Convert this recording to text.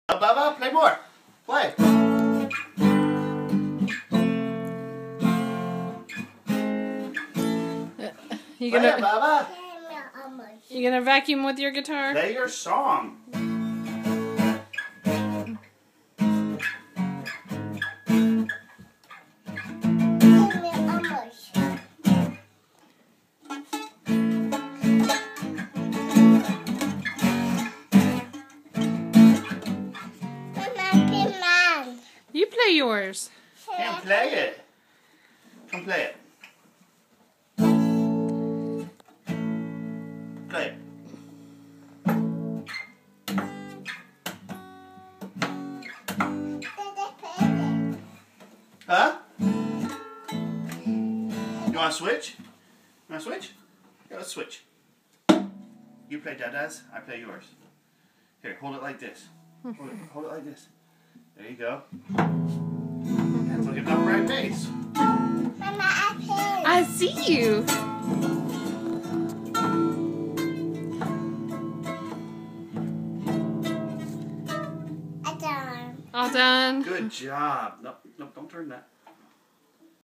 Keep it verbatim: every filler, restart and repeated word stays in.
Uh, Bubba, play more. Play. You Play gonna, it, Bubba. you gonna vacuum with your guitar? Play your song. You play yours. Can't play it. Come play it. Play it. Huh? You want to switch? You want to switch? Yeah, let's switch. You play Dada's, I play yours. Here, hold it like this. Hold it, hold it like this. There you go. And look at the right base. Mama, I play. I see you. I'm done. All done. Good job. No, no, don't turn that.